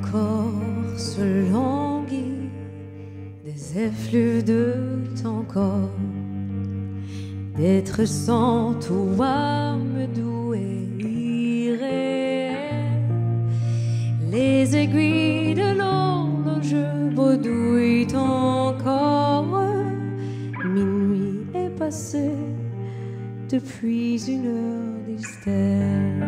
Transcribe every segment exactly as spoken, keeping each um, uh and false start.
corps se languit des effluves de ton corps, d'être sans toi me doux et irréel. Les aiguilles de l'horloge bredouillent ton corps. Minuit est passé depuis une heure, disent-elles.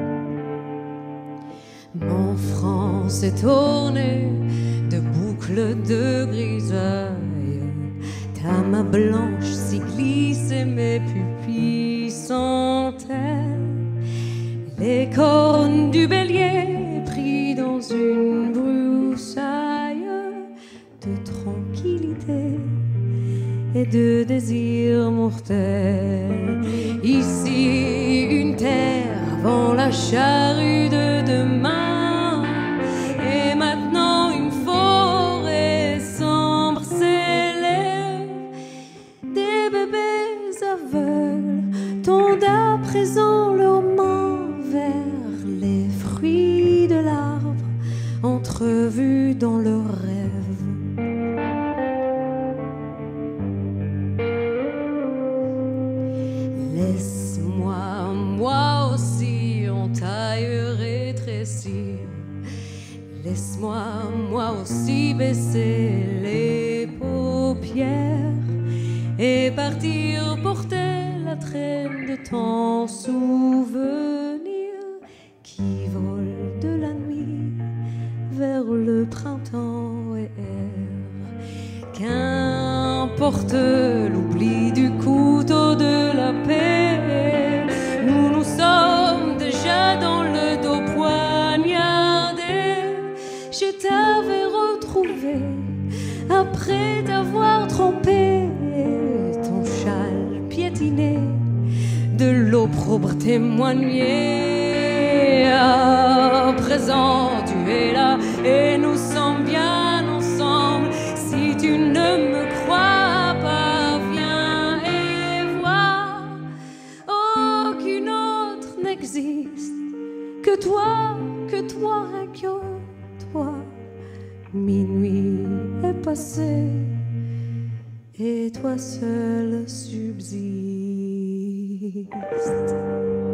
Mon front s'est tourné de boucles de grisaille. Ta main blanche s'y glisse et mes pupilles sont-elles les cornes du bélier pris dans une broussaille de tranquillité et de désir mortel. Ici une terre avant la charrue de demain, et maintenant une forêt sombre s'élève. Des bébés aveugles tendent à présent leurs mains vers les fruits de l'arbre entrevus dans leurs rêves. Laisse-moi, moi aussi, entaille rétrécir. Laisse-moi, moi aussi, baisser les paupières et partir porter la traîne de ton souvenir qui vole de la nuit vers le printemps et air. Qu'importe l'oubli du couteau de la paix, nous nous sommes déjà dans le dos poignardé. Je t'avais retrouvé après t'avoir trempé ton châle piétiné de l'opprobre témoigné. À présent tu es là et nous sommes bien ensemble. Si tu ne me crois pas, viens et vois. Aucune autre n'existe que toi, que toi, rien que toi. Minuit est passé et toi seul subsiste.